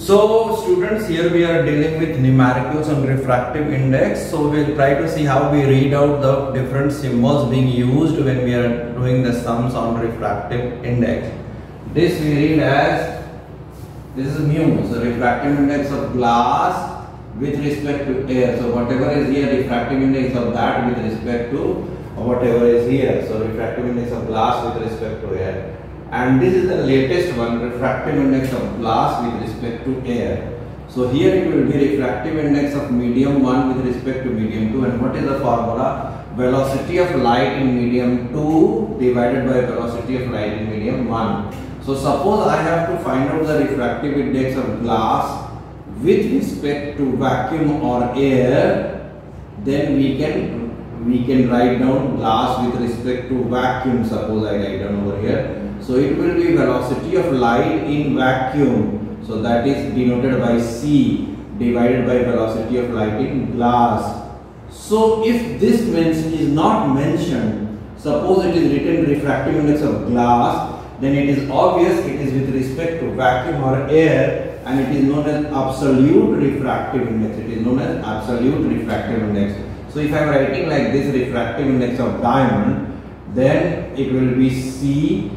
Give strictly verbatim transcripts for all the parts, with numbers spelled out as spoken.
So students, here we are dealing with numericals on refractive index. So we'll try to see how we read out the different symbols being used when we are doing the sums on refractive index. This we read as, this is mu, so refractive index of glass with respect to air. So whatever is here, refractive index of that with respect to whatever is here. So refractive index of glass with respect to air. And this is the latest one, refractive index of glass with respect to air. So here it will be refractive index of medium one with respect to medium two. And what is the formula? Velocity of light in medium two divided by velocity of light in medium one. So suppose I have to find out the refractive index of glass with respect to vacuum or air, then we can we can write down glass with respect to vacuum. Suppose I write down over here. So it will be velocity of light in vacuum. So that is denoted by C divided by velocity of light in glass. So if this is not mentioned, suppose it is written refractive index of glass, then it is obvious it is with respect to vacuum or air, and it is known as absolute refractive index. It is known as absolute refractive index. So if I am writing like this, refractive index of diamond, then it will be C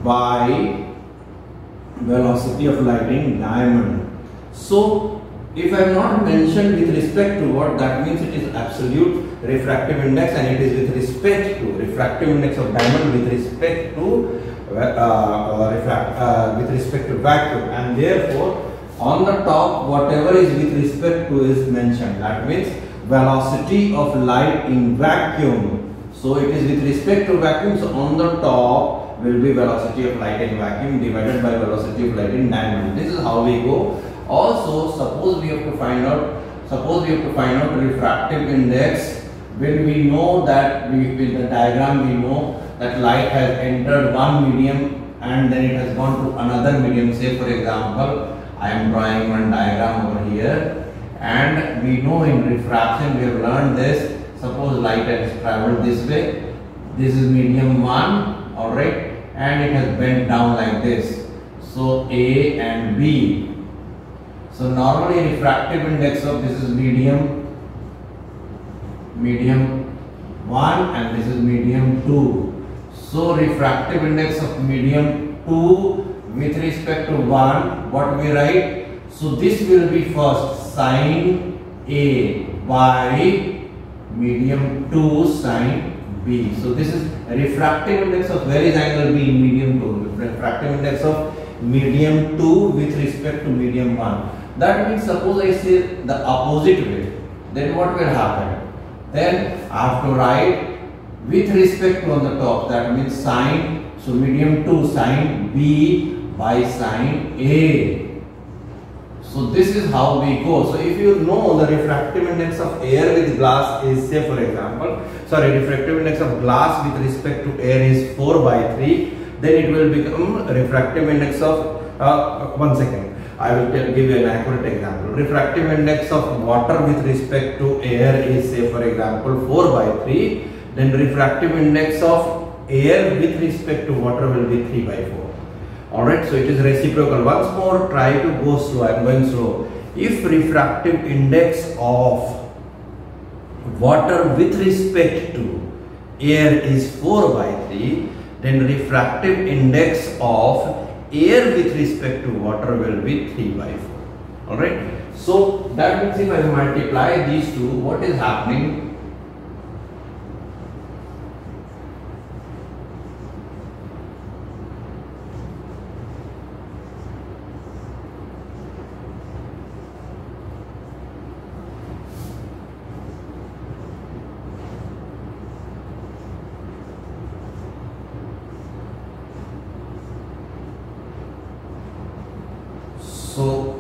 by velocity of light in diamond. So if I am not mentioned with respect to what, that means it is absolute refractive index, and it is with respect to refractive index of diamond with respect to uh, uh, refract, uh, with respect to vacuum, and therefore on the top whatever is with respect to is mentioned. That means velocity of light in vacuum. So it is with respect to vacuum. So on the top will be velocity of light in vacuum divided by velocity of light in diamond. This is how we go. Also, suppose we have to find out, suppose we have to find out refractive index when we know that we, with the diagram we know that light has entered one medium and then it has gone to another medium. Say for example, I am drawing one diagram over here, and we know in refraction we have learned this. Suppose light has traveled this way. This is medium one, alright, and it has bent down like this. So A and B. So normally refractive index of this is medium, medium one, and this is medium two. So refractive index of medium two with respect to one, what we write? So this will be first sine A by medium two sine B. So this is refractive index of, where is angle B in medium two? Refractive index of medium two with respect to medium one. That means suppose I say the opposite way, then what will happen? Then I have to write with respect to on the top, that means sine, so medium two sine B by sine A. So this is how we go. So if you know the refractive index of air with glass is, say for example, sorry, refractive index of glass with respect to air is four by three, then it will become refractive index of, uh, one second, I will tell, give you an accurate example. Refractive index of water with respect to air is, say for example, four by three, then refractive index of air with respect to water will be three by four. Alright, so it is reciprocal. Once more, try to go slow. I am going slow. If refractive index of water with respect to air is four by three, then refractive index of air with respect to water will be three by four. Alright, so that means if I multiply these two, what is happening? So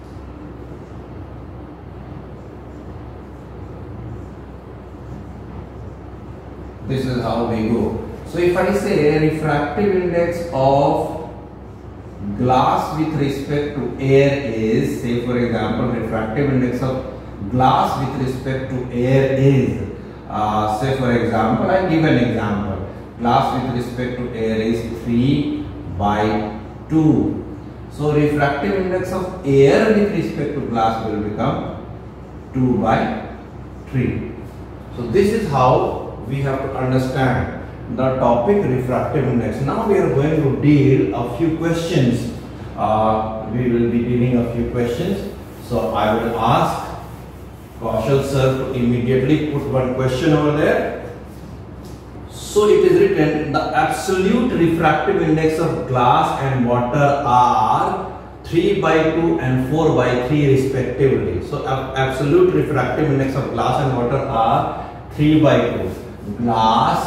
this is how we go. So if I say refractive index of glass with respect to air is, say for example, refractive index of glass with respect to air is, uh, say for example, I give an example, glass with respect to air is three by two. So refractive index of air with respect to glass will become two by three. So this is how we have to understand the topic refractive index. Now we are going to deal a few questions. Uh, we will be dealing a few questions. So I will ask Kaushal sir to immediately put one question over there. So it is written, the absolute refractive index of glass and water are three by two and four by three respectively. So absolute refractive index of glass and water are three by two. Glass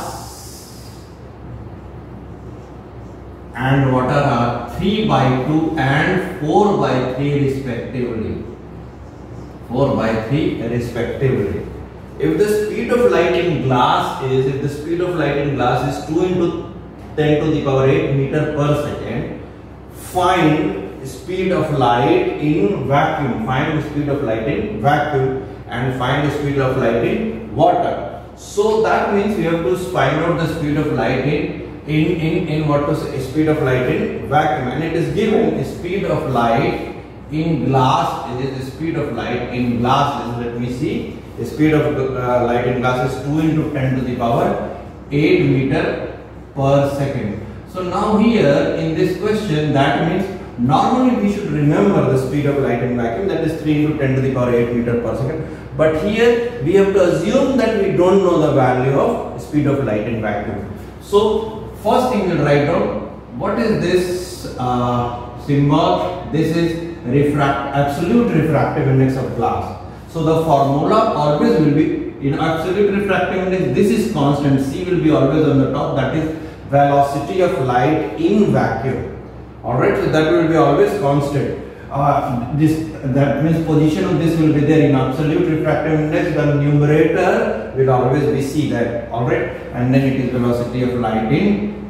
and water are three by two and four by three respectively. four by three respectively. If the speed of light in glass is, if the speed of light in glass is two into ten to the power eight meter per second, find speed of light in vacuum, find the speed of light in vacuum and find the speed of light in water. So that means we have to find out the speed of light in in in, in what was speed of light in vacuum, and it is given speed of light in glass. It is the speed of light in glass. Let me see. The speed of uh, light in glass is two into ten to the power eight meter per second. So now here in this question, that means normally we should remember the speed of light in vacuum, that is three into ten to the power eight meter per second. But here we have to assume that we don't know the value of speed of light in vacuum. So first thing we'll write down, what is this uh, symbol? This is refract absolute refractive index of glass. So the formula always will be in absolute refractive index. This is constant. C will be always on the top. That is velocity of light in vacuum. All right. So that will be always constant. Uh, this that means position of this will be there in absolute refractive index. The numerator will always be C. That all right. And then it is velocity of light in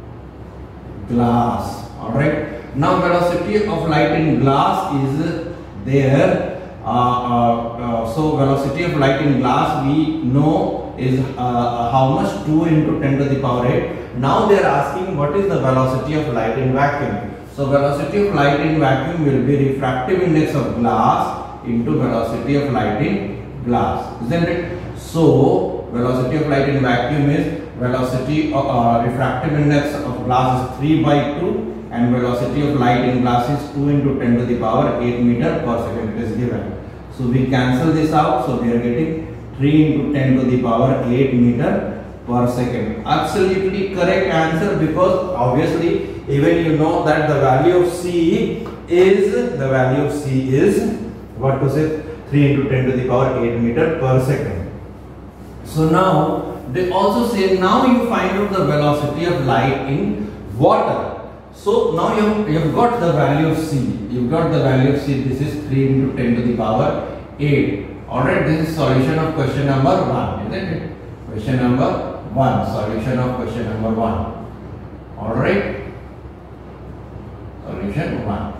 glass. All right. Now velocity of light in glass is there. Uh, uh, uh, so velocity of light in glass we know is uh, how much, two into ten to the power eight. Now they are asking what is the velocity of light in vacuum. So velocity of light in vacuum will be refractive index of glass into velocity of light in glass, isn't it? So velocity of light in vacuum is velocity of uh, refractive index of glass is three by two. And velocity of light in glass is two into ten to the power eight meter per second. It is given. So we cancel this out. So we are getting three into ten to the power eight meter per second. Absolutely correct answer, because obviously even you know that the value of C is the value of C is what was it? three into ten to the power eight meter per second. So now they also say now you find out the velocity of light in water. So now you have, you have got the value of C. You've got the value of C. This is three into ten to the power eight. Alright, this is solution of question number one, isn't it? Question number one. Solution of question number one. Alright. Solution one.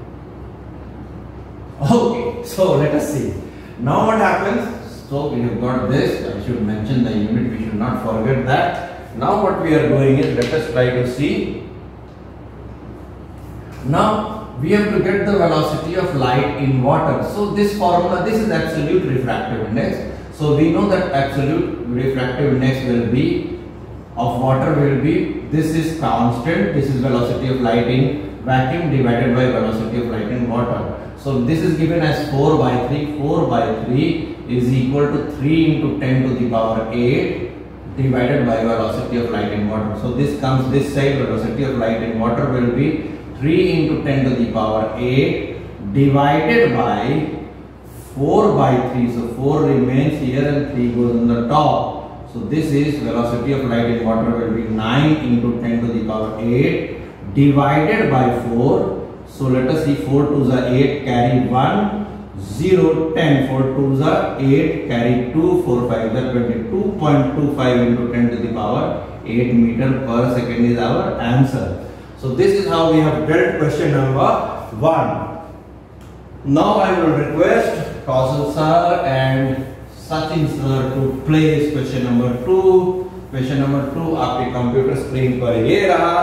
Okay, so let us see. Now what happens? So we have got this. I should mention the unit. We should not forget that. Now what we are doing is, let us try to see. Now we have to get the velocity of light in water. So this formula, this is absolute refractive index. So we know that absolute refractive index will be of water will be, this is constant, this is velocity of light in vacuum divided by velocity of light in water. So this is given as four by three. four by three is equal to three into ten to the power eight divided by velocity of light in water. So this comes this side, velocity of light in water will be three into ten to the power eight divided by four by three. So four remains here and three goes on the top. So this is velocity of light in water will be nine into ten to the power eight divided by four. So let us see, four twos are eight, carry one, zero, ten, four twos are eight, carry two, four fives are twenty-two point two five into ten to the power eight meter per second is our answer. So this is how we have dealt question number one. Now I will request Kaushal sir and Sachin sir to place question number two. Question number two आपके computer screen पर ये रहा.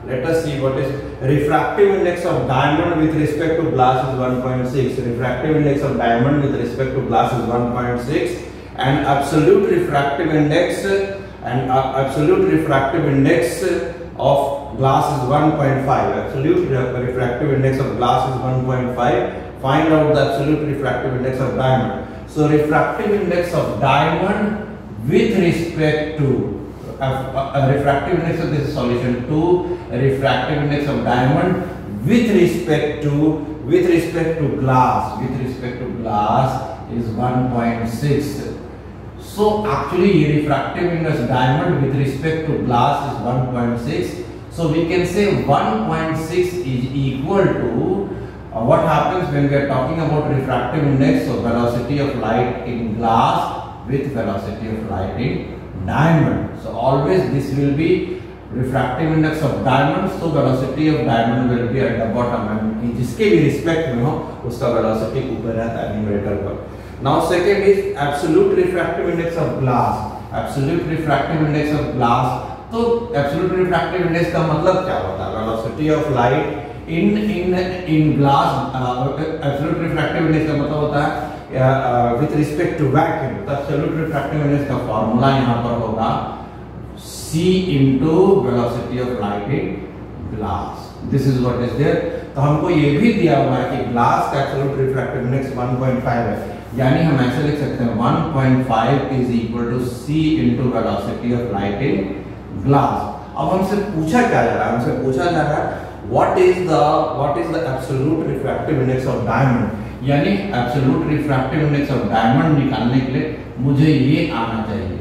Let us see what is refractive index of diamond with respect to glass is one point six. Refractive index of diamond with respect to glass is one point six, and absolute refractive index and uh, absolute refractive index of glass is one point five. Absolute refractive index of glass is one point five. Find out the absolute refractive index of diamond. So refractive index of diamond with respect to a, a, a refractive index of this solution to refractive index of diamond with respect to with respect to glass with respect to glass is one point six. So actually refractive index diamond with respect to glass is one point six. So we can say one point six is equal to uh, what happens when we are talking about refractive index of velocity of light in glass with velocity of light in diamond. So always this will be refractive index of diamond, so velocity of diamond will be at the bottom, and जिसके भी respect में हो उसका velocity ऊपर रहता है numerator पर. Now second is absolute refractive index of glass. Absolute refractive index of glass. तो absolute refractive index का मतलब क्या होता है? Velocity of light in in in glass. uh, absolute refractive index का मतलब होता है विथ रिस्पेक्ट टू वैक्यूम. तो एब्सोल्यूट रिफ्रैक्टिव इंडेक्स का फॉर्मूला यहाँ पर होगा C into velocity of light in glass. This is what is there. तो हमको ये भी दिया हुआ है कि ग्लास का absolute refractive index one point five है, यानी हम ऐसे लिख सकते हैं one point five is equal to C into velocity of light in glass. अब हमसे पूछा क्या जा रहा है? हमसे पूछा जा रहा है what is the what is the absolute refractive index of diamond, यानी absolute refractive index of diamond निकालने के लिए मुझे ये आना चाहिए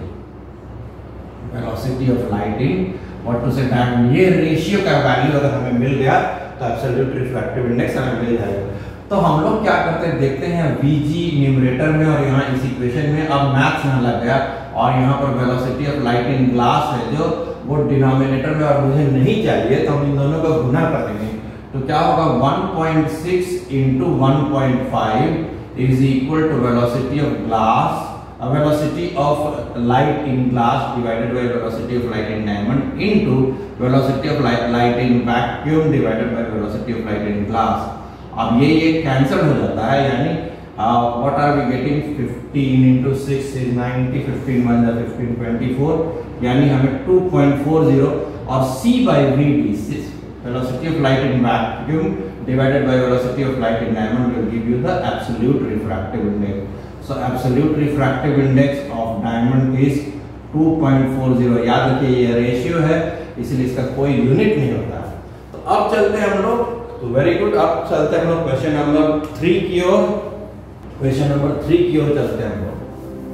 velocity of light in what to से डायमंड. ये रेशियो का वैल्यू अगर हमें मिल गया तो एब्सोल्यूट रिफ्रैक्टिव इंडेक्स हमें मिल जाएगा. तो हम लोग क्या करते हैं देखते हैं वीजी न्यूमरेटर में और यहाँ इस इक्वेशन में. अब मैथ्स यहाँ लग गया और यहाँ पर velocity of light in glass है जो वो डिनोमिनेटर में और मुझे नहीं चाहिए, तो हम इन दोनों का गुना कर देंगे. तो क्या होगा one point six into one point five is equal to velocity of glass, a velocity of light in glass divided by velocity of light in diamond into velocity of light light in vacuum divided by velocity of light in glass. अब ये ये cancel हो जाता है, यानी what are we getting? fifteen into six is ninety, fifteen one is fifteen, twenty-four, यानी हमें two point four zero और C by V D velocity of light in vacuum divided by velocity of light in diamond will give you the absolute refractive index. So absolute refractive index of diamond is two point four zero. याद रखिए ये ratio है इसलिए इसका कोई unit नहीं होता. तो अब चलते हैं हम लोग. तो वेरी गुड. अब चलते हैं हम लोग क्वेश्चन नंबर थ्री की ओर. क्वेश्चन नंबर थ्री की ओर चलते हैं हम लोग.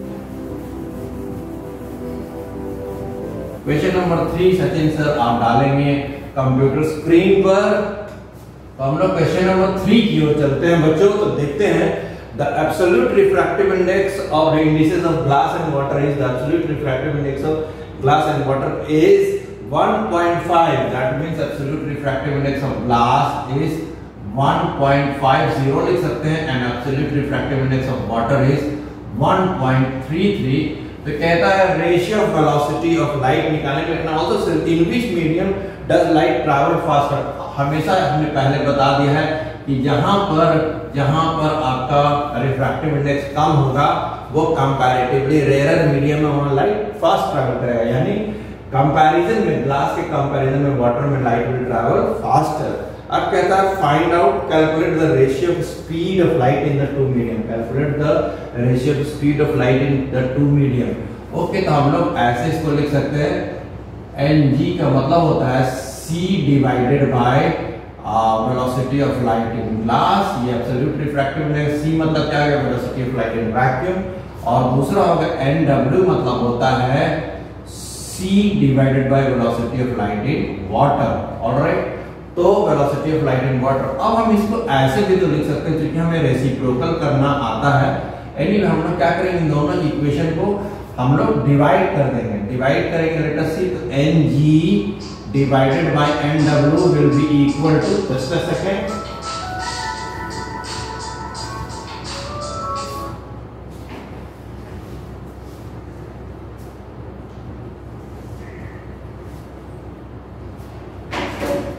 Question number three Sachin sir आप डालेंगे कंप्यूटर स्क्रीन पर. तो हम लोग क्वेश्चन नंबर थ्री की ओर चलते हैं बच्चों. तो देखते हैं the absolute refractive index of the indices of glass and water is the absolute refractive index of glass and water is one point five. That means absolute refractive index of glass is one point five zero लिख सकते हैं and absolute refractive index of water is one point three three. तो कहता है ratio of velocity of light निकालने के लिए also in which medium does light travel faster. हमेशा हमने पहले बता दिया है कि जहां पर जहां पर आपका रिफ्रैक्टिव इंडेक्स कम होगा वो कंपैरेटिवली रेयर मीडियम में वहां लाइट फास्ट ट्रैवल करेगा, यानी कंपैरिजन में ग्लास के कंपैरिजन में वाटर में लाइट विल ट्रैवल फास्टर. अब कहता है find out calculate the ratio of speed of light in the two medium. Calculate the ratio of speed of light in the two medium. Okay, तो हम लोग ऐसे इसको लिख सकते हैं एन जी का मतलब होता है C divided by velocity of light in glass. ये एब्सोल्यूट रिफ्रैक्टिव इंडेक्स. C मतलब क्या है? Velocity of light in vacuum. और दूसरा होगा एन डब्ल्यू मतलब होता है C divided by velocity of light in water. Alright, तो velocity of light in water. अब हम इसको ऐसे भी तो लिख सकते हैं क्योंकि हमें रेसिप्रोकल करना आता है. एनीवे हम लोग क्या करेंगे, इन दोनों इक्वेशन को हम लोग डिवाइड कर देंगे. डिवाइड करेंगे लेट अस सी. तो Ng divided by Nw will be equal to, just a second,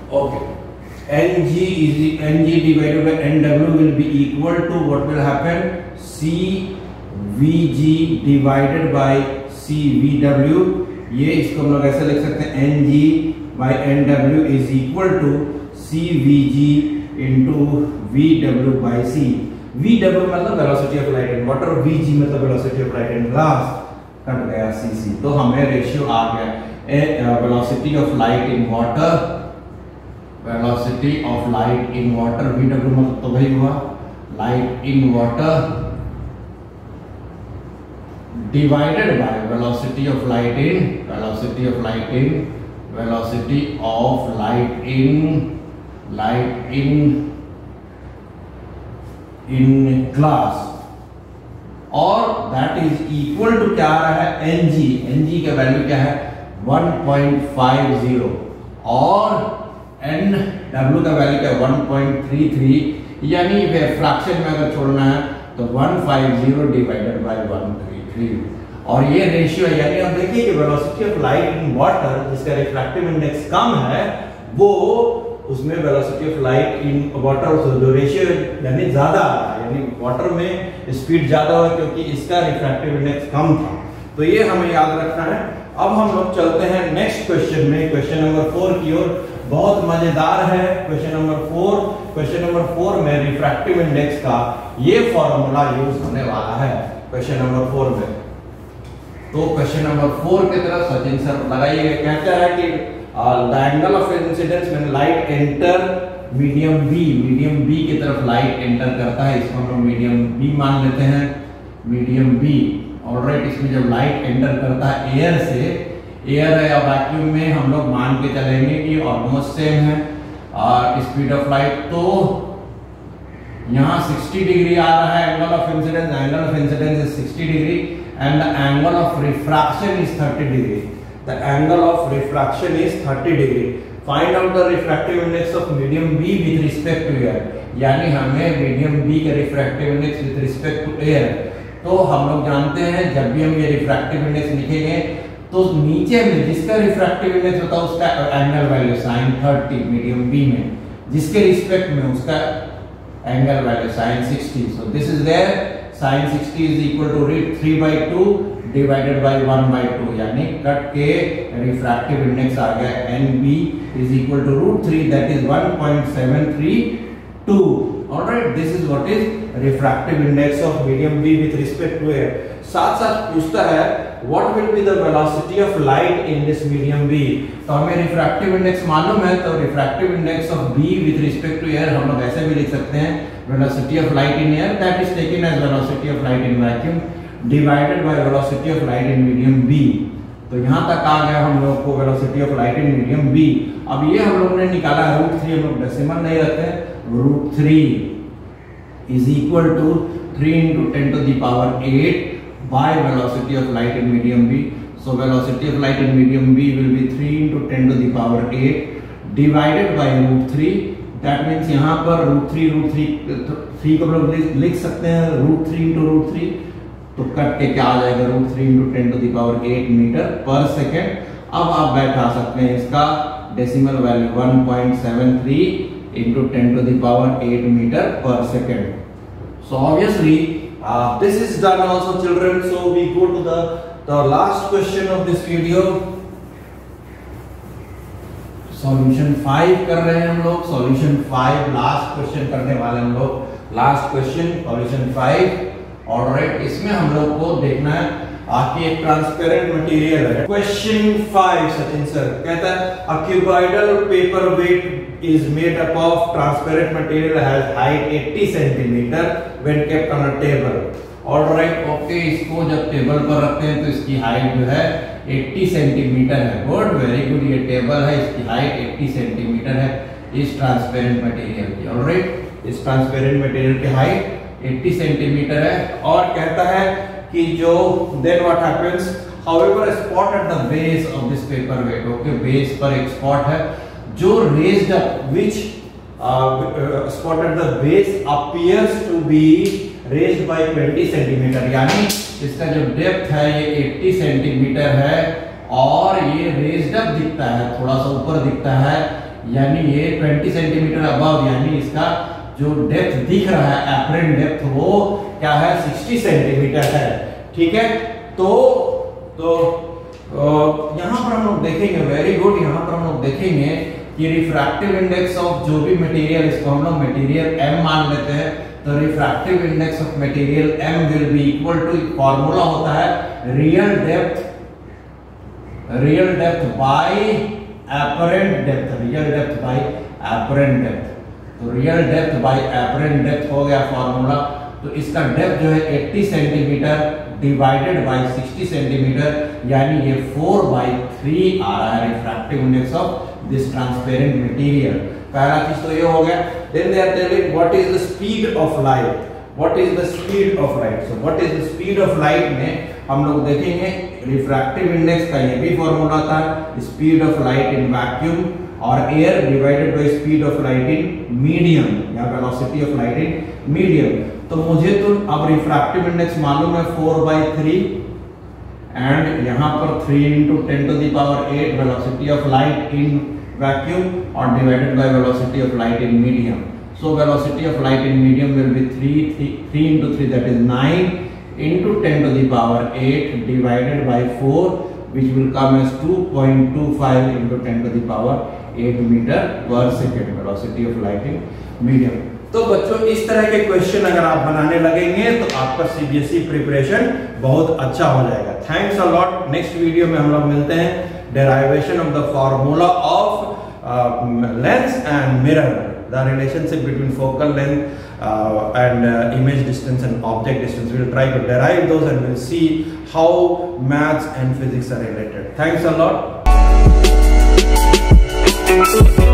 Okay. Ng is Ng divided by Nw will be equal to what will happen? C Vg divided by C Vw. ये इसको हम लोग ऐसे लिख सकते हैं Ng by Nw is equal to C Vg into Vw by C. Vw मतलब velocity of light in water, Vg मतलब velocity of light in glass, cut गया Cc। तो हमें रेशियो आ गया velocity of light in water, velocity of light in water, Vw मतलब तो वही हुआ light in water divided by velocity of light in velocity of light in velocity of light in light in in glass, और that is equal to क्या आ रहा है Ng, Ng का value क्या है वन पॉइंट फाइव जीरो, और Nw का value क्या है वन पॉइंट थ्री थ्री, यानी फ्रैक्शन में अगर छोड़ना है तो one five zero divided by one three three, और ये रेशियो है। यानी आप देखिए कि velocity of light in water जिसका रिफ्रैक्टिव इंडेक्स कम है, वो उसमें velocity of light in water जो रेशियो यानी ज्यादा आ रहा है, यानी वाटर में स्पीड ज्यादा हो क्योंकि इसका रिफ्रैक्टिव इंडेक्स कम था। तो ये हमें याद रखना है। अब हम लोग चलते हैं नेक्स्ट क्वेश्चन में, क्वेश्चन नंबर फोर की ओर। बहुत मजेदार है question number four. Question number four में रिफ्रैक्टिव इंडेक्स का ये फॉर्मूला यूज होने वाला है क्वेश्चन नंबर फोर में। तो क्वेश्चन नंबर फोर की तरफ सचिन सर लगाइए। कहता है कि the angle of incidence when light enter medium B, medium B की तरफ लाइट एंटर करता है, इसको हम लोग मीडियम बी मान लेते हैं, मीडियम बी। ऑलराइट, इसमें जब लाइट एंटर करता है एयर से, एयर है या वैक्यूम में, हम लोग मान के चलेंगे कि ऑलमोस्ट सेम है स्पीड ऑफ लाइट। तो यहाँ सिक्सटी डिग्री आ रहा है angle of incidence, angle of incidence is sixty degree and the angle of refraction is thirty degree. The angle of refraction is thirty degree. Find out the refractive index of medium B with respect to air. यानी हमें medium B का refractive index with respect to air। तो हम लोग जानते हैं जब भी हम ये refractive index लिखेंगे तो नीचे में जिसका refractive index होता है उसका angle value sin thirty medium B में, जिसके respect में उसका angle value sin sixty. So this is there, sin sixty is equal to root three by two divided by one by two, यानी cut के refractive index आ गया N B is equal to root three, that is one point seven three two. Alright, this is what is refractive index of medium B with respect to air। साथ साथ पूछता है what will be the velocity of light in this medium B। तो हमें refractive index मालूम है, तो refractive index of B with respect to air हम लोग ऐसे भी लिख सकते हैं velocity of light in air that is taken as velocity of light in vacuum divided by velocity of light in medium B। तो यहाँ तक आ गया हम लोग को velocity of light in medium B। अब ये हम लोग ने निकाला रूट थ्री, हम लोग डेसिमल नहीं रखते हैं, root three is equal to three into ten to the power eight by velocity of light in medium B। So velocity of light in medium B will be three into ten to the power eight divided by root three. That means यहाँ पर root three root three three को लोग लिख सकते हैं root three into root three, तो cut के क्या आ जाएगा root three into ten to the power eight metre पर सेकेंड। अब आप बैठा सकते हैं इसका decimal value one point seven three into ten to the power eight metre पर second. So obviously this is done also children. So we go to the the last question of this video. Solution five कर रहे हैं हम लोग, solution five last question करने वाले हम लोग। Last question solution five. Alright, इसमें हम लोग को देखना है आपकी एक ट्रांसपेरेंट मटेरियल है। क्वेश्चन फाइव सचिन सर कहता है a cuboidal paperweight is made up of transparent material has height eighty centimetre when kept on a table. Alright, okay, इसको जब टेबल पर रखते हैं तो इसकी हाइट जो है अस्सी सेंटीमीटर है। गुड, वेरी गुड, ये टेबल है, इसकी हाइट अस्सी सेंटीमीटर है इस ट्रांसपेरेंट मटेरियल की। ऑलराइट, इस ट्रांसपेरेंट मटेरियल की हाइट अस्सी सेंटीमीटर है। और कहता है कि जो then what happens however spot at the base of this paperweight. Okay, base पर एक स्पॉट है जो raised up which spot at the base appears to be raised by twenty centimetre, यानी इसका जो डेप्थ है ये अस्सी सेंटीमीटर है और ये रेज्ड अप दिखता है, थोड़ा सा ऊपर दिखता है, यानी ये ट्वेंटी सेंटीमीटर अबव, यानी इसका जो डेप्थ दिख रहा है एपरेंट डेप्थ वो क्या है सिक्सटी सेंटीमीटर है। ठीक है, तो तो यहाँ पर हम लोग देखेंगे, वेरी गुड, यहाँ पर हम लोग देखेंगे कि रिफ्रैक्टिव इंडेक्स ऑफ जो भी मटेरियल, इसको हम लोग मटेरियल m मान लेते हैं, तो refractive index of material m will be equal to, formula होता है real depth, real depth by apparent depth, real depth by apparent depth. तो real depth by apparent depth हो गया फॉर्मूला। तो इसका डेप्थ जो है अस्सी centimetre divided by sixty centimetre, यानी ये फोर बाय थ्री आ रहा है refractive index of this transparent material. पहला चीज तो ये हो गया। Then they are telling what is the speed of light, what is the speed of light. So what is the speed of light में हम लोग देखेंगे रिफ्रैक्टिव इंडेक्स का ये भी फॉर्मूला था, speed of light in vacuum और air divided by speed of light in medium या velocity of light in medium. तो मुझे तो अब रिफ्रैक्टिव इंडेक्स मालूम है फोर बाई थ्री एंड यहाँ पर three into ten to the power eight velocity of light in vacuum और divided by velocity of light in medium. So velocity of light in medium will be three, three, three into three, that is nine into ten to the power eight divided by four, which will come as two point two five into ten to the power eight meter per second velocity of light in medium। तो बच्चों इस तरह के question अगर आप बनाने लगेंगे तो आपका सीबीएसई प्रिपरेशन बहुत अच्छा हो जाएगा। Thanks a lot. Next video में हम लोग मिलते हैं derivation of the formula of lens and mirror, the relationship between focal length uh, and uh, image distance and object distance. We will try to derive those and we'll see how maths and physics are related. Thanks a lot.